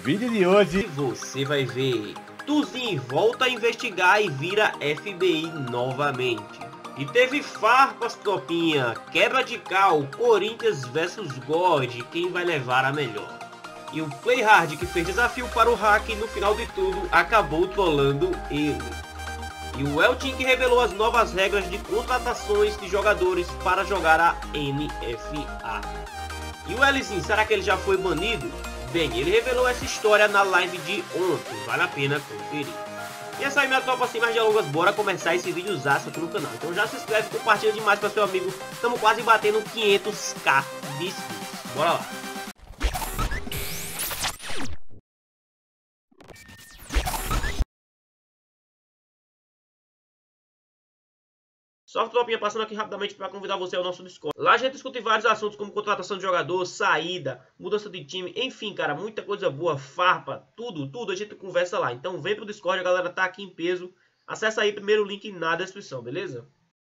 vídeo de hoje você vai ver Tuzin volta a investigar e vira FBI novamente. E teve farpas, tropinha, quebra de cal, Corinthians versus God, quem vai levar a melhor. E o Playhard, que fez desafio para o hack, no final de tudo acabou trollando ele. E o Eltin, que revelou as novas regras de contratações de jogadores para jogar a NFA. E o Elisin, será que ele já foi banido? Bem, ele revelou essa história na live de ontem, vale a pena conferir. E essa aí, minha tropa, sem mais delongas, bora começar esse videozaço aqui no canal. Então já se inscreve, compartilha demais para seu amigo, estamos quase batendo 500k de inscritos. Bora lá. Só tropinha, passando aqui rapidamente para convidar você ao nosso Discord. Lá a gente discute vários assuntos como contratação de jogador, saída, mudança de time, enfim, cara, muita coisa boa, farpa, tudo a gente conversa lá. Então vem pro Discord, a galera tá aqui em peso. Acessa aí, primeiro link na descrição, beleza?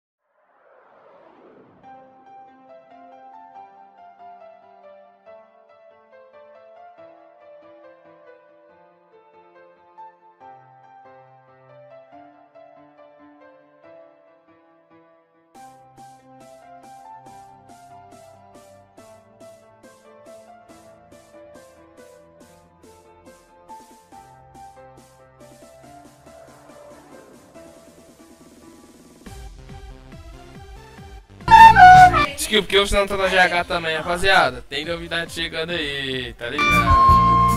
Desculpa, porque você não tá na GH também, rapaziada. Tem novidade chegando aí, tá ligado?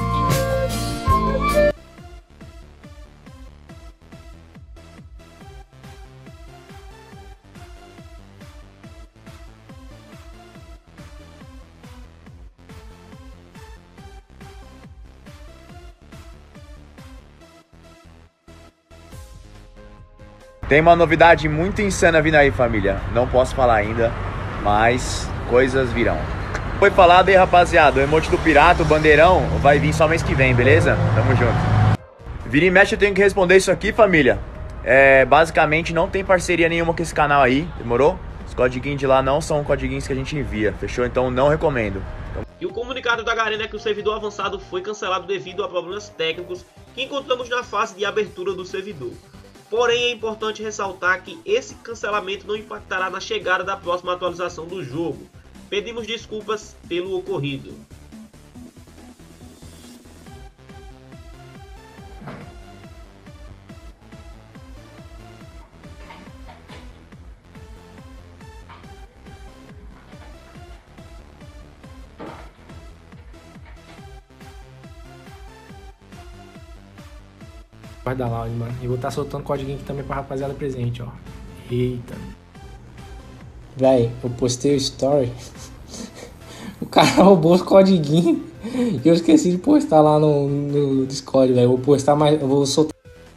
tem uma novidade muito insana vindo aí, família. Não posso falar ainda, mas coisas virão. Foi falado aí, rapaziada, o emote do pirata, o bandeirão, vai vir só mês que vem, beleza? Tamo junto. Vira e mexe, eu tenho que responder isso aqui, família. Basicamente não tem parceria nenhuma com esse canal aí, demorou? Os codiguinhos de lá não são codiguinhos que a gente envia, fechou? Então não recomendo. E o comunicado da Garena é que o servidor avançado foi cancelado devido a problemas técnicos que encontramos na fase de abertura do servidor. Porém, é importante ressaltar que esse cancelamento não impactará na chegada da próxima atualização do jogo. Pedimos desculpas pelo ocorrido. Da loud, mano. E vou estar soltando código aqui também pra rapaziada presente, ó. Eita. Véi, eu postei o story. O cara roubou os codiguinhos. E eu esqueci de postar lá no Discord, velho. Vou postar mais. Eu vou soltar.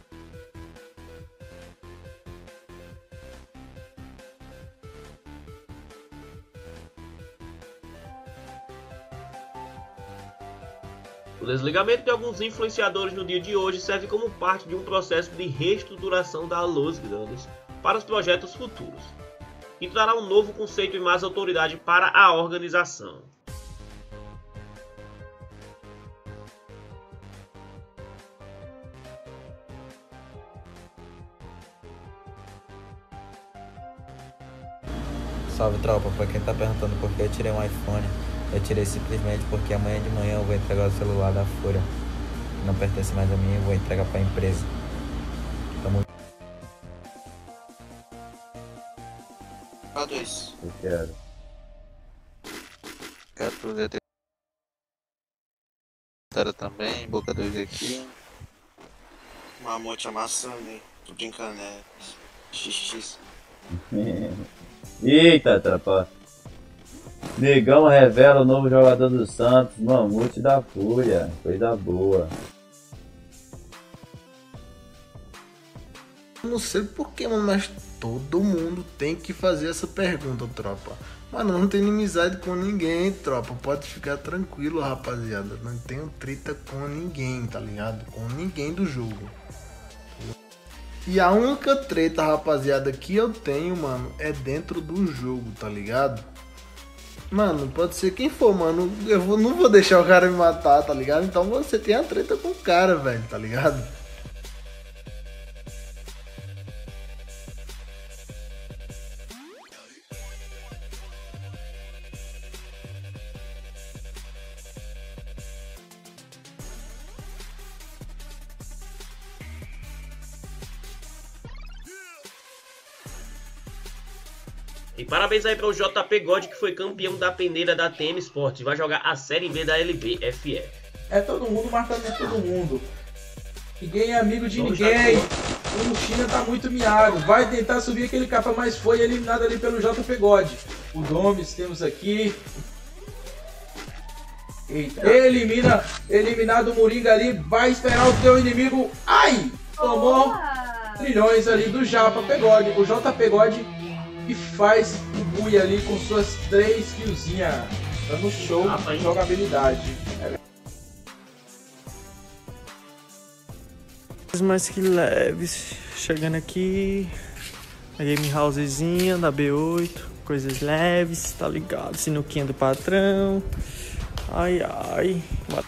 O desligamento de alguns influenciadores no dia de hoje serve como parte de um processo de reestruturação da Los Grandes para os projetos futuros, e trará um novo conceito e mais autoridade para a organização. Salve tropa, pra quem tá perguntando por que eu tirei um iPhone, eu tirei simplesmente porque amanhã de manhã eu vou entregar o celular da Fúria. Não pertence mais a mim, eu vou entregar pra empresa. Tamo... A2. Eu quero. Quero pro DT também, boca 2 aqui. Mamute amassando, hein? Tô brincando, né? XX. Eita, tropa. Negão revela o novo jogador do Santos, Mamute da Fúria. Coisa boa. Não sei porquê, mano, mas todo mundo tem que fazer essa pergunta, tropa. Mano, não tenho inimizade com ninguém, tropa. Pode ficar tranquilo, rapaziada. Não tenho treta com ninguém, tá ligado? Com ninguém do jogo. E a única treta, rapaziada, que eu tenho, mano, é dentro do jogo, tá ligado? Mano, pode ser quem for, mano. Não vou deixar o cara me matar, tá ligado? Então você tem a treta com o cara, velho, tá ligado? E parabéns aí para o JP God, que foi campeão da peneira da TM Sports. Vai jogar a Série B da LBFF. É todo mundo marcando todo mundo. Ninguém é amigo de ninguém. O Luxina tá muito miado. Vai tentar subir aquele capa, mas foi eliminado ali pelo JP God. O Domes temos aqui. Eita. Eliminado o Moringa ali. Vai esperar o teu inimigo. Ai! Tomou trilhões ali do JP God. O JP God que faz o Bui ali com suas 3 killzinhas. Dando show de jogabilidade. Mais que leves, chegando aqui, a game housezinha da B8, coisas leves, tá ligado? Sinuquinha do patrão, ai ai.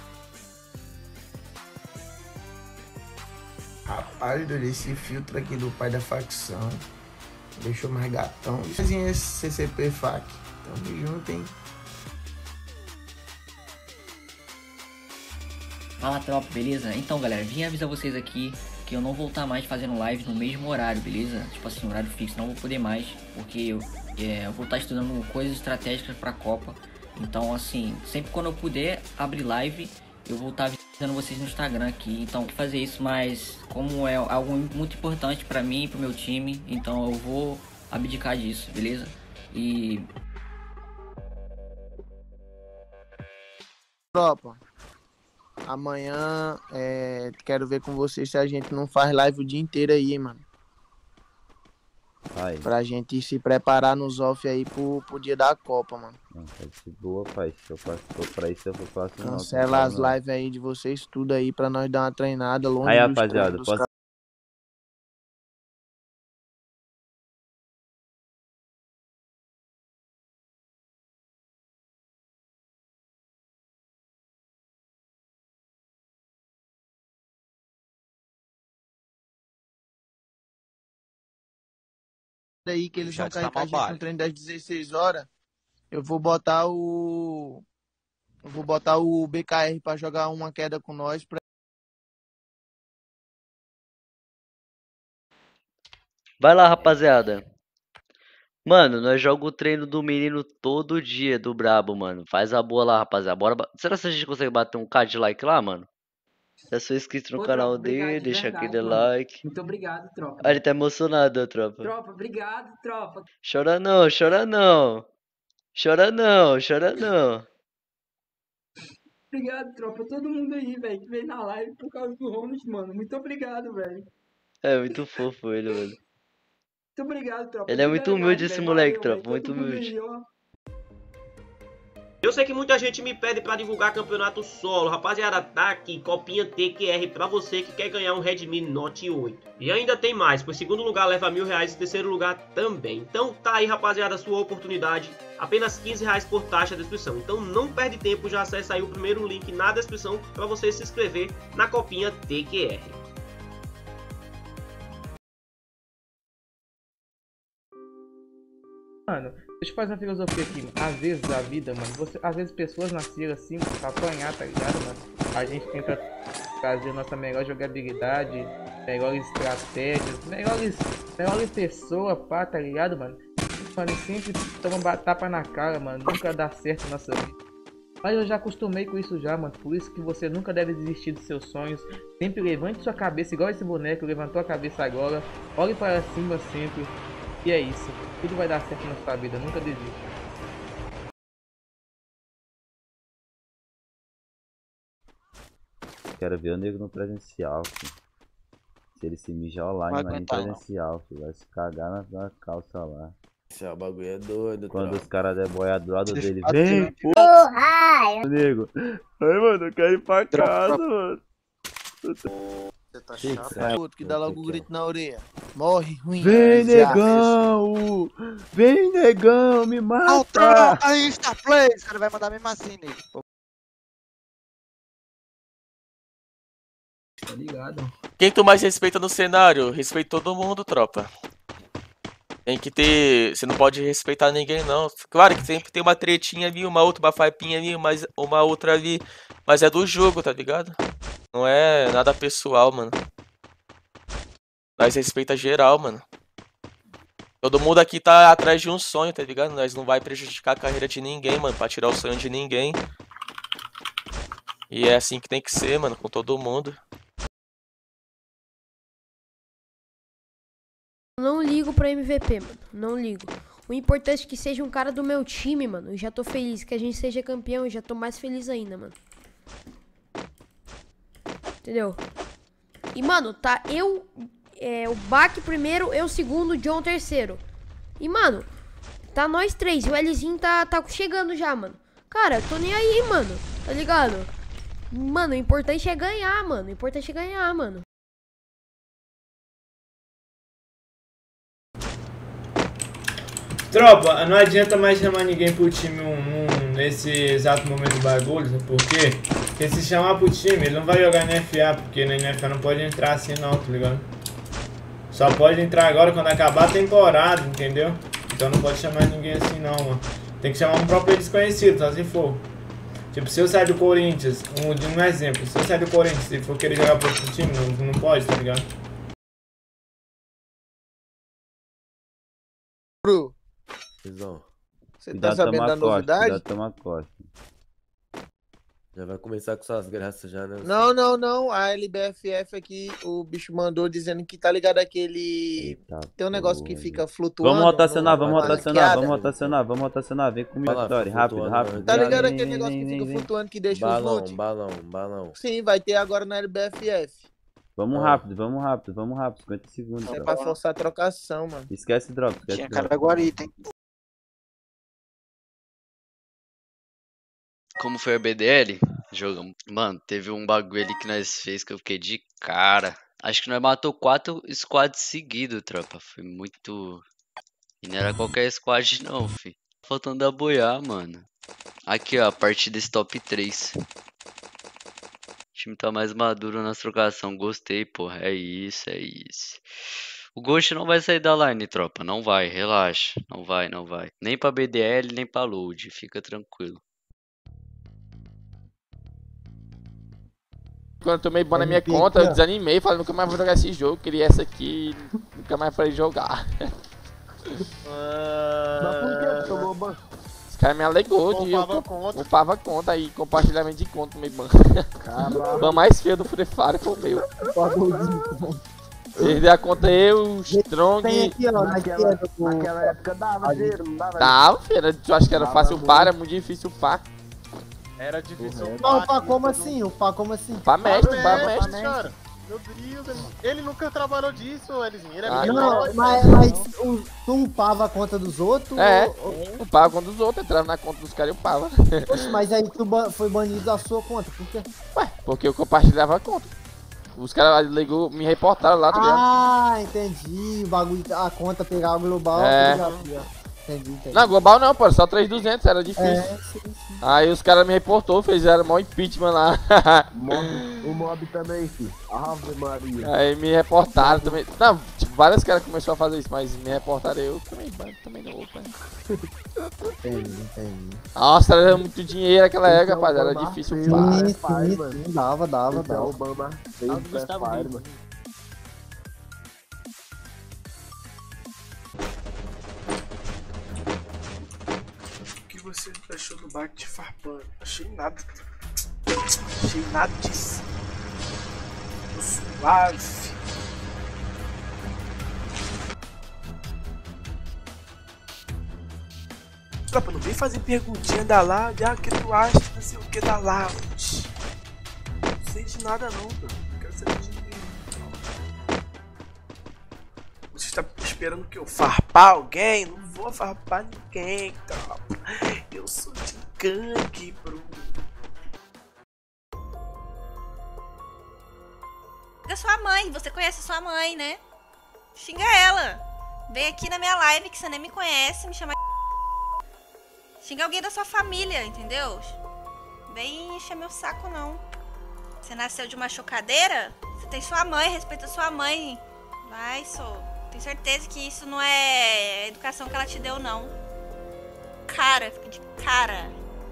Rapaz, esse filtro aqui do pai da facção deixou mais gatão. Esse CCP FAC, tamo junto, hein? Fala tropa, beleza? Então galera, vim avisar vocês aqui que eu não vou estar mais fazendo live no mesmo horário, beleza? Tipo assim, horário fixo, não vou poder mais, porque eu vou estar estudando coisas estratégicas pra Copa. Então assim, sempre quando eu puder abrir live, eu vou estar avisando vocês no Instagram aqui. Então, fazer isso, mas como é algo muito importante pra mim e pro meu time, então eu vou abdicar disso, beleza? E... Tropa, amanhã quero ver com vocês se a gente não faz live o dia inteiro aí, mano. Aí. Pra gente se preparar nos off aí pro dia da Copa, mano. Não, tá de boa, pai. Se eu for pra isso, eu vou fazer. Cancela as lives aí de vocês, tudo aí, pra nós dar uma treinada longe aí, dos rapaziada, dos posso... aí que eles vão cair com a gente no treino das 16 horas. Eu vou botar o BKR pra jogar uma queda com nós. Vai lá, rapaziada. Mano, nós jogamos o treino do menino todo dia, do brabo, mano. Faz a boa lá, rapaziada. Bora. Será que a gente consegue bater um K de like lá, mano? Se você é inscrito no canal dele, deixa aquele like. Muito obrigado, tropa. Ah, ele tá emocionado, tropa. Tropa, obrigado, tropa. Chora não, chora não. Chora não, chora não. Obrigado, tropa. Todo mundo aí, velho, que veio na live por causa do Ronald, mano. Muito obrigado, velho. É muito fofo ele, mano. Muito obrigado, tropa. Ele é muito humilde esse moleque, tropa. Muito humilde. Eu sei que muita gente me pede pra divulgar campeonato solo. Rapaziada, tá aqui, copinha TQR pra você que quer ganhar um Redmi Note 8. E ainda tem mais, pois segundo lugar leva R$1.000 e terceiro lugar também. Então tá aí, rapaziada, a sua oportunidade. Apenas R$15 por taxa de inscrição. Então não perde tempo, já acessa aí o primeiro link na descrição pra você se inscrever na copinha TQR. Mano, deixa eu fazer uma filosofia aqui. Às vezes a vida, mano, às vezes pessoas nasceram assim pra apanhar, tá ligado, mano? A gente tenta trazer nossa melhor jogabilidade, melhores estratégias, melhores pessoas, pá, tá ligado, mano? Mano, e sempre toma tapa na cara, mano, nunca dá certo na nossa vida. Mas eu já acostumei com isso já, mano, por isso que você nunca deve desistir dos seus sonhos. Sempre levante sua cabeça, igual esse boneco levantou a cabeça agora, olhe para cima sempre. E é isso, tudo vai dar certo na sua vida, nunca desista. Quero ver o nego no presencial, filho. Se ele se mijar online, mas em presencial, filho. Vai se cagar na calça lá. Esse bagulho é doido, quando os caras der boiado do lado dele, vem, porra! Nego, ai, mano, eu quero ir pra casa, mano. Você tá Fixa. chato. Outro que dá logo um grito na orelha. Morre ruim. Vem, desgraça. negão! Vem, negão, me mata! Tropa Insta Play, os caras vão mandar mesmo assim, nego. Tá ligado? Quem tu mais respeita no cenário? Respeita todo mundo, tropa. Tem que ter... Você não pode respeitar ninguém, não. Claro que sempre tem uma tretinha ali, uma outra, uma farpinha ali, uma outra ali. Mas é do jogo, tá ligado? Não é nada pessoal, mano. Nós respeita geral, mano. Todo mundo aqui tá atrás de um sonho, tá ligado? Nós não vai prejudicar a carreira de ninguém, mano. Pra tirar o sonho de ninguém. E é assim que tem que ser, mano, com todo mundo. Não ligo pra MVP, mano. Não ligo. O importante é que seja um cara do meu time, mano. Eu já tô feliz. Que a gente seja campeão, eu já tô mais feliz ainda, mano. Entendeu? E, mano, tá eu... o Bak primeiro, eu segundo, o John terceiro. E, mano, tá nós três. E o Lzinho tá chegando já, mano. Cara, eu tô nem aí, mano. Tá ligado? Mano, o importante é ganhar, mano. O importante é ganhar, mano. Tropa, não adianta mais chamar ninguém pro time nesse exato momento do bagulho, sabe por quê? Porque se chamar pro time, ele não vai jogar na NFA, porque na NFA não pode entrar assim não, tá ligado? Só pode entrar agora quando acabar a temporada, entendeu? Então não pode chamar ninguém assim não, mano. Tem que chamar um próprio desconhecido, só se for. Tipo, se eu sair do Corinthians, um exemplo, se eu sair do Corinthians e for querer jogar pro outro time, não pode, tá ligado? Bro. Você tá sabendo da novidade? Cuidado, toma corte. Já vai começar com suas graças já, né? Não. A LBFF aqui, o bicho mandou dizendo que tá ligado aquele... Tem um negócio que fica flutuando. Vamos rotacionar. Vem comigo, Vitória. Rápido. Tá ligado aquele negócio que fica flutuando que deixa os loot? Balão. Sim, vai ter agora na LBFF. Vamos rápido. 50 segundos. É pra forçar a trocação, mano. Esquece droga. Tinha cara da guarita, hein? Como foi a BDL? Jogamos. Mano, teve um bagulho ali que nós fez que eu fiquei de cara. Acho que nós matou 4 squads seguidos, tropa. Foi muito... E não era qualquer squad não, fi. Faltando da boiar, mano. Aqui, ó, a partir desse top 3. O time tá mais maduro na trocação. Gostei, porra. É isso. O Ghost não vai sair da line, tropa. Não vai, relaxa. Não vai. Nem pra BDL, nem pra load. Fica tranquilo. Quando eu tomei ban na minha conta, eu desanimei, falei, nunca mais vou jogar esse jogo, queria essa aqui, nunca mais falei jogar. Mas por que tomou ban? Os caras me alegou de upava conta aí, compartilhamento de conta, tomei ban. Ban mais feio do Free Fire foi o meu. Perdi a conta eu, Strong. Tem aqui, ó, naquela época dava dinheiro, não dava? Dava, filho, tu acha que era fácil upar, era muito difícil upar. Era difícil. Não, pá, como assim? Pá mestre, cara. Meu Deus, ele nunca trabalhou disso, Elizinho. Ele é muito não, mas tu upava a conta dos outros? Upava a conta dos outros, entrava na conta dos caras e upava. Poxa, mas aí tu foi banido da sua conta, por quê? Ué, porque eu compartilhava a conta. Os caras me reportaram lá, tá ligado? Ah, entendi. O bagulho, a conta pegava global, Entendi. Não, global não, pô, só 3.200, era difícil. Sim. Aí os caras me reportou, fizeram mó impeachment lá. O mob também, filho. Ave Maria. Aí me reportaram também. Não, tipo, vários caras começaram a fazer isso, mas me reportaram eu também não vou, pai. Entendi. Nossa, era muito dinheiro aquela época, rapaz, era difícil. Sim, dava. Obama fez o Fire, mano. Você achou do Bak te farpando? Achei nada disso. Tô suave. Tropa, não vem fazer perguntinha da loud. O que tu acha? Não sei o que da loud. Não sei de nada não, bro. Não quero saber de ninguém. Você está esperando que eu farpar alguém? Não vou farpar ninguém, tropa. Eu sou de gangue, bro. Xinga sua mãe, você conhece sua mãe, né? Xinga ela. Vem aqui na minha live que você nem me conhece, me chama. Xinga alguém da sua família, entendeu? Vem encher meu saco, não. Você nasceu de uma chocadeira? Você tem sua mãe, respeita sua mãe. Vai, sou. Tenho certeza que isso não é a educação que ela te deu, não. Cara, fica de cara.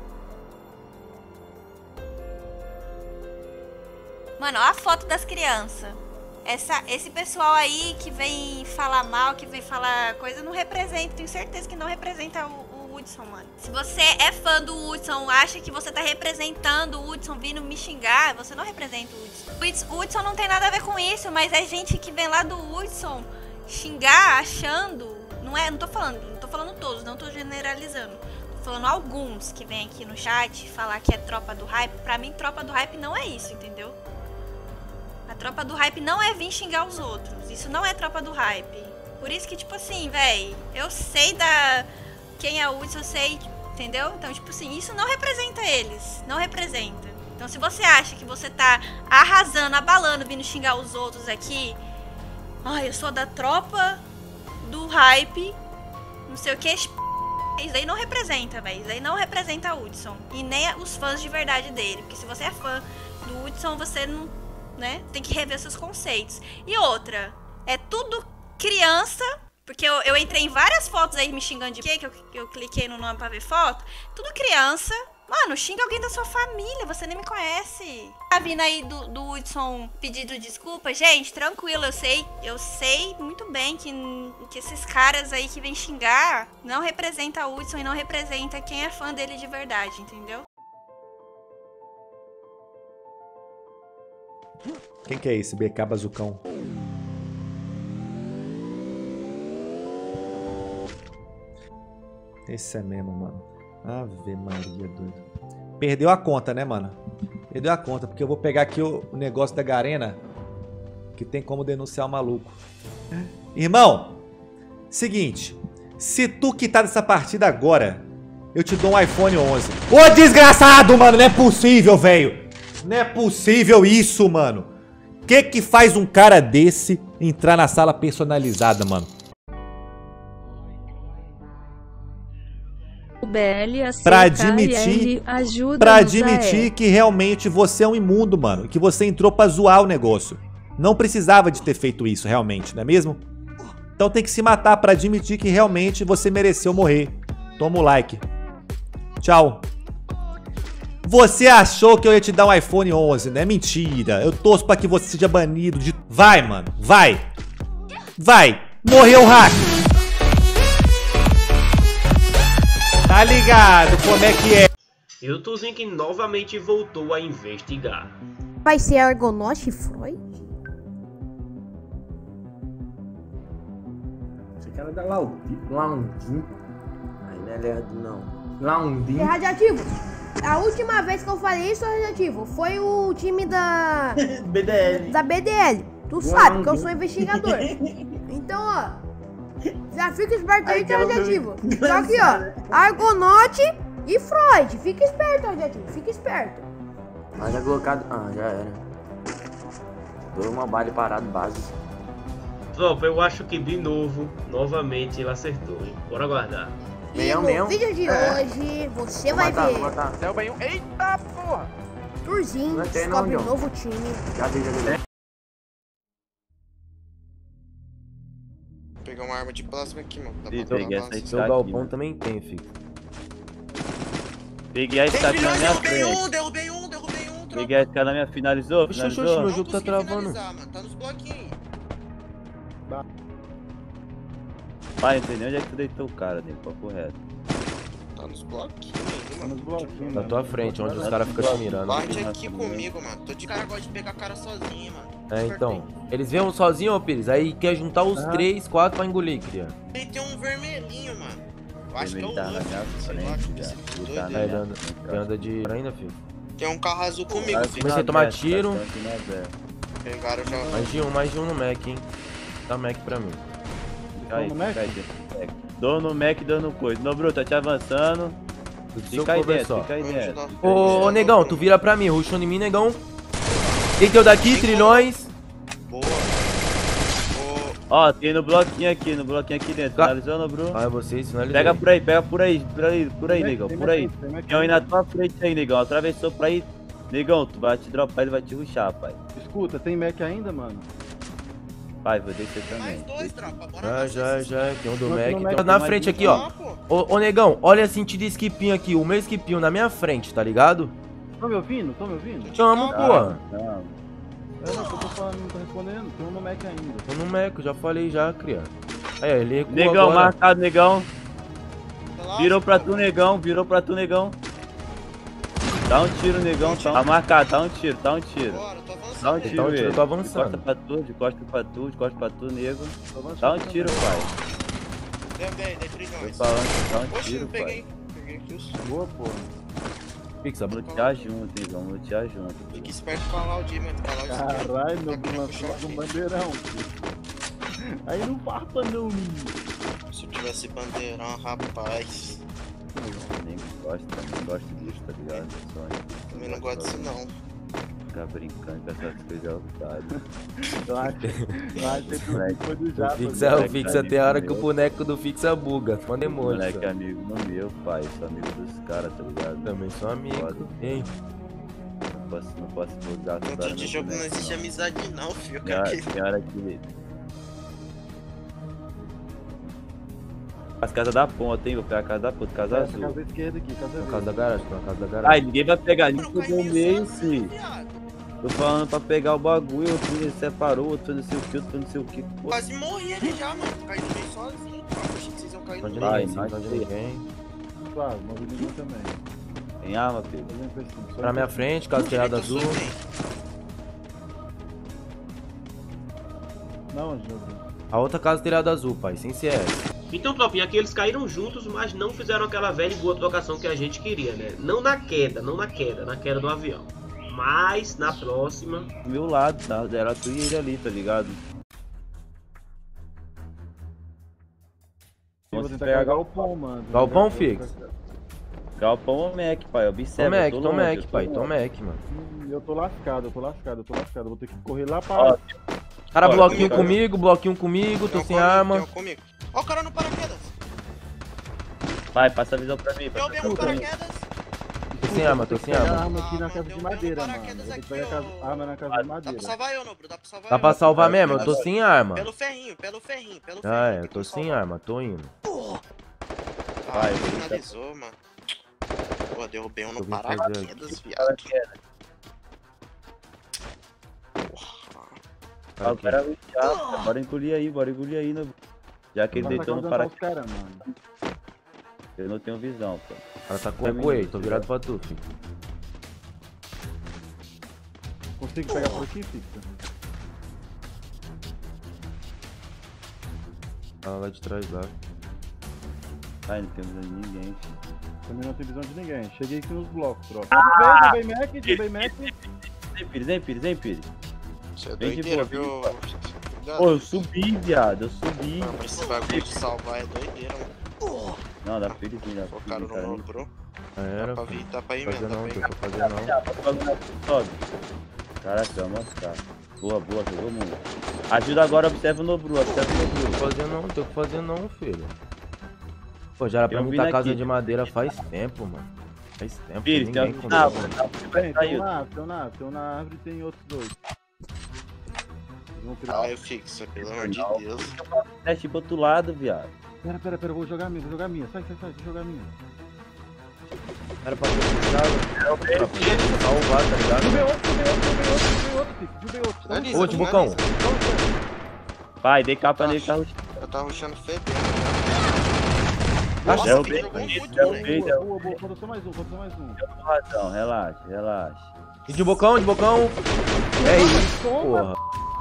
Mano, olha a foto das crianças. Esse pessoal aí que vem falar mal, que vem falar coisa, não representa. Tenho certeza que não representa o Hudson, mano. Se você é fã do Hudson, acha que você tá representando o Hudson vindo me xingar, você não representa o Hudson. O Hudson não tem nada a ver com isso, mas é gente que vem lá do Hudson xingar, achando... Não tô falando todos, não tô generalizando. Tô falando alguns que vêm aqui no chat falar que é tropa do hype. Pra mim, tropa do hype não é isso, entendeu? A tropa do hype não é vir xingar os outros. Isso não é tropa do hype. Por isso que, tipo assim, véi, eu sei quem é o Hudson, eu sei, entendeu? Então, tipo assim, isso não representa eles. Não representa. Então, se você acha que você tá arrasando, abalando, vindo xingar os outros aqui... Ai, eu sou da tropa do hype, não sei o que... Isso aí não representa, velho. Isso aí não representa o Hudson. E nem os fãs de verdade dele. Porque se você é fã do Hudson, você não... né? Tem que rever seus conceitos. E outra, é tudo criança, porque eu entrei em várias fotos aí me xingando de que eu cliquei no nome pra ver foto. Tudo criança. Mano, xinga alguém da sua família, você nem me conhece. Tá vindo aí do Hudson pedindo desculpa? Gente, tranquilo, eu sei muito bem que esses caras aí que vêm xingar não representa o Hudson e não representa quem é fã dele de verdade, entendeu? Quem que é esse? BK Bazucão. Esse é mesmo, mano. Ave Maria, doido. Perdeu a conta, né, mano? Perdeu a conta, porque eu vou pegar aqui o negócio da Garena, que tem como denunciar o maluco. Irmão, seguinte. Se tu quitar dessa partida agora, eu te dou um iPhone 11. Ô, desgraçado, mano! Não é possível, velho! Não é possível isso, mano. Que faz um cara desse entrar na sala personalizada, mano? Pra admitir que realmente você é um imundo, mano. Que você entrou pra zoar o negócio. Não precisava de ter feito isso, realmente, não é mesmo? Então tem que se matar pra admitir que realmente você mereceu morrer. Toma o like. Tchau. Você achou que eu ia te dar um iPhone 11, né? Mentira. Eu torço pra que você seja banido de... Vai, mano. Vai. Vai. Morreu o hack. Tá ligado como é que é? E o Tuzink novamente voltou a investigar. Vai ser Argonaut e Freud? Esse cara da Laundin. Aí não é lerdo, não. Laundin. É Radiativo. A última vez que eu falei isso, Radiativo, foi o time da... BDL. Da BDL. Tu sabe que eu sou investigador. Então, ó... Já fica esperto aí, que é Radiativo. Só que, ó, Argonaut e Freud. Fica esperto, Radiativo. Fica esperto. Mas é colocado... Ah, já era. Dou uma bala parado base. Tropa, eu acho que de novo, novamente ele acertou, hein? Bora aguardar. E no vídeo de hoje, você vai ver. Céu bem. Eita porra! Turzinho descobre um novo time. Já vi. Vou pegar uma arma de plasma aqui, mano. Peguei essa aí. Seu galpão também tem, filho. Peguei a estátua na minha frente. Derrubei um. Peguei a escada na minha... Finalizou? Meu jogo tá travando. Tá nos bloquinhos. Pai, não sei nem onde é que tu deitou o cara, nem papo reto. Tá nos bloquinhos. Na tua frente, onde os caras ficam te mirando. Bate aqui comigo, mano. Tô de cara, gosta de pegar cara sozinho, mano. É, então. Eles vêm um sozinho, ô Pires, aí quer juntar os 3, 4 pra engolir, cria. Aí tem um vermelhinho, mano. Eu acho que é o Tá na minha frente, já. Ele anda de... ainda, filho. Tem um carro azul comigo, filho. Comecei a tomar tiro. Pegaram já. Mais de um no Mac, hein. Dá Mac pra mim. Aí, dono Mac dando coisa. No Bruto, tá te avançando. Fica aí dentro. Ô, negão, tu vira pra mim. Rushou em mim, negão. Deiteu daqui, trilhões. Ó, tem no bloquinho aqui dentro. Finalizou, no Bru? Ah, vocês finalizou. Pega por aí, negão, por aí. Tem um aí na tua frente aí, negão. Atravessou pra aí. Negão, tu vai te dropar, ele vai te rushar, pai. Escuta, tem Mac ainda, mano? Pai, vou descer também. Já. Tem um do Mac. Tem na frente aqui, ó. Ô, negão, olha sentido skipinho aqui. O meu skipinho na minha frente, tá ligado? Tão me ouvindo? Chama, pô. Não. Eu não tô falando, não tô respondendo. Tem um no Mac ainda. Tô no Mac, já falei já, criança. Aí, ele recuou negão, agora. marcado, negão. Virou pra tu, negão. Dá um tiro, negão. Tá marcado, dá um tiro. Dá um tiro, eu tô avançando. De costa pra tu, nego. Dá um tiro, pai. Dá um tiro, pai. Peguei aqui os... Boa, pô. Fix, vamos lutear junto, hein, vamos lutear junto. Fique esperto com a Laudir, mano. Caralho, meu lançou um bandeirão, filho. Aí não farpa não, menino. Se eu tivesse bandeirão, rapaz. Nem gosto disso, tá ligado? Também não gosto disso, não. Ficar brincando com essas coisas otárias. O Fixa tem hora que o boneco do Fixa buga. Manda emoji. O moleque é amigo no meu, pai. Sou amigo dos caras, tá ligado? Também sou amigo. Hein? Não posso bugar. Dentro de jogo não existe amizade, não, filho. Tem hora que. As casas da ponta, hein? Vou pegar a casa da ponta, casa azul. Casa esquerda aqui, casa da garagem, tô na casa da garagem. Ai, ninguém vai pegar, ninguém pegou o meio, filho. Tô falando pra pegar o bagulho, outro me separou, outro não sei o que, outro não sei o que. Quase morri ali já, mano. Caí no meio sozinho, cara. Achei que vocês iam cair no meio. Não de ninguém. Claro, movimento também. Tem arma, filho? Pra minha frente, casa telhada azul. Não, Júlio. A outra casa telhada azul, pai, sem CS. Então, tropinha, aqui eles caíram juntos, mas não fizeram aquela velha e boa trocação que a gente queria, né? Não na queda do avião. Mas na próxima. Do meu lado, tá? Era tu e ele ali, tá ligado? Vou tentar pegar galpão, mano. Galpão, Fix? Galpão ou Mac, pai? Observa. Tô Mac, pai. Tô Mac, mano. Eu tô lascado. Vou ter que correr lá pra... Cara, bloquinho comigo, tô sem arma. Ó o cara no paraquedas. Vai, passa a visão pra mim. Eu mesmo paraquedas. Tô sem arma. Arma aqui na casa de madeira, mano. Eu vou pegar a arma na casa de madeira. Dá pra salvar eu, Nobro? Dá pra salvar eu? Dá pra salvar mesmo? Eu tô sem arma. Pelo ferrinho. Ah, eu tô sem arma, tô indo. Vai, finalizou, mano. Pô, derrubei um no paraquedas, viado. Bora engolir aí, Já que ele deitou no paraquedas. Eu não tenho visão, pô. O cara tá com o tô virado pra tu, filho. Consigo pegar por aqui, Fixa? Ah, lá de trás, lá. Ai, não tem visão de ninguém, filho. Também não tem visão de ninguém. Cheguei aqui nos blocos, troca. Derrubei Mac. Vem, Pires. Você é doideira, viu? Pô, eu subi, viado, Não, esse bagulho de salvar é doideira, mano. Não, dá Pires ainda. Focaram no Nobro. Era, Tá pra ir mesmo, Sobe. Caraca, vamos mostrar. Boa, jogou muito. Ajuda agora, observa o Nobru. Não tô fazendo, filho. Pô, já era pra mim tá casa de madeira faz tempo, mano. Faz tempo. Pires, ninguém tem na árvore e tem outros dois. Eu fixo, pelo amor de Deus. Teste pro outro lado, viado. Pera, vou jogar a minha. Sai, deixa eu jogar a minha. Era pra ter salvar, tá ligado? Derrubei outro. Ô, de bocão. Vai, dei capa nele, tá rushando. Eu tava rushando fedendo. Nossa, ele jogou muito, moleque. Boa, faltou mais um. Deu razão, relaxa. E de bocão. É isso, porra.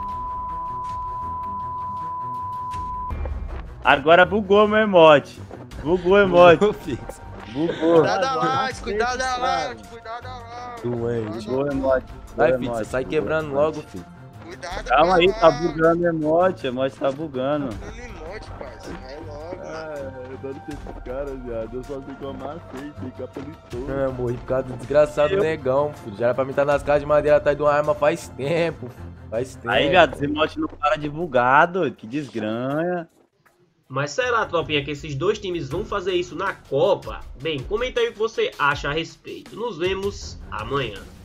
Agora bugou meu emote. Bugou. Cuidado da live. Doente. Bugou o emote. Vai, filho, você sai quebrando logo, filho. Cuidado, calma aí, tá bugando o emote tá bugando. Emote, parceiro. Vai logo. Eu lutando com esses caras, viado. Eu só sei que eu amassei, sei que apelitou. Eu morri por causa do desgraçado negão, filho. Já era pra mim estar nas casas de madeira atrás de uma arma faz tempo, filho. Faz tempo. Aí, viado, esse emote não para divulgar, doido. Que desgranha. Mas será, tropinha, que esses dois times vão fazer isso na Copa? Bem, comenta aí o que você acha a respeito. Nos vemos amanhã.